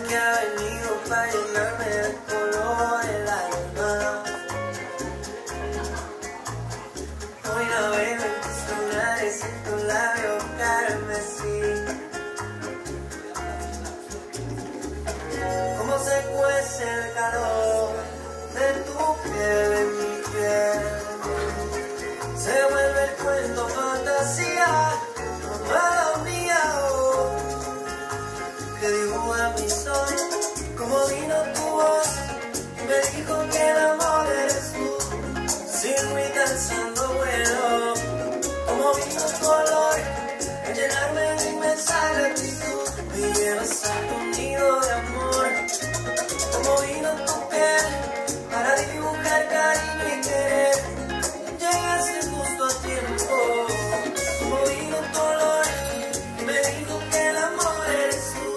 que ha venido para llenarme de color el alma. Hoy navego en tus lunares, en tu labio carmesí. Cómo se cuece el calor de tu piel en mi piel. Se vuelve el cuento fantasía, amada mía, oh, que dibuja mi sol. Como vino tu voz y me dijo que el amor eres tú. Sin mí cansando vuelo. Como vino tu olor en llenarme de inmensa gratitud. Me llevas a tu nido de amor. Como vino tu piel para dibujar cariño y querer. Llegaste justo a tiempo. Como vino tu olor y me dijo que el amor eres tú.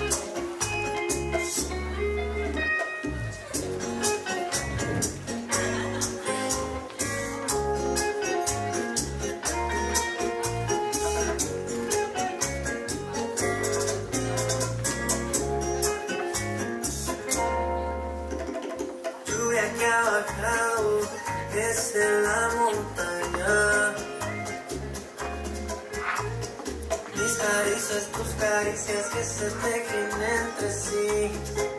Lluvia que ha bajado desde la montaña. Mis caricias, tus caricias que se tejen entre sí.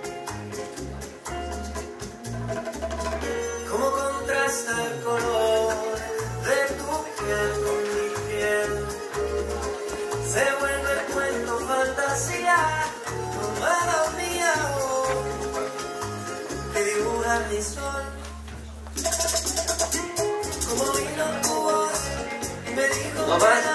Como contrasta el color de tu piel con mi piel. Se vuelve el cuento fantasía, amada mía, oh, que dibuja mi sol. Como vino tu voz y me dijo